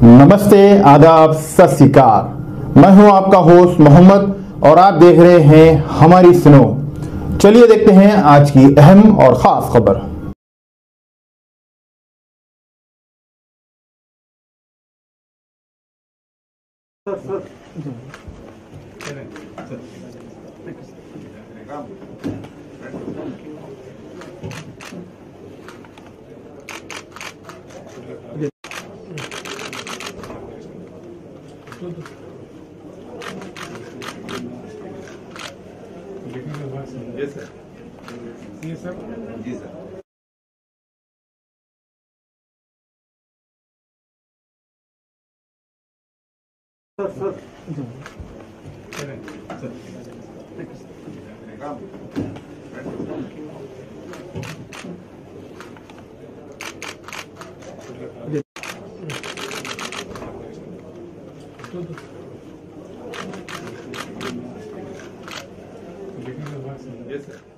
नमस्ते, आदाब, सत श्री अकाल। मैं हूं आपका होस्ट मोहम्मद और आप देख रहे हैं हमारी सुनो। चलिए देखते हैं आज की अहम और खास खबर। Yes, sir. Yes, sir. Yes, sir. Sir. Yes, sir.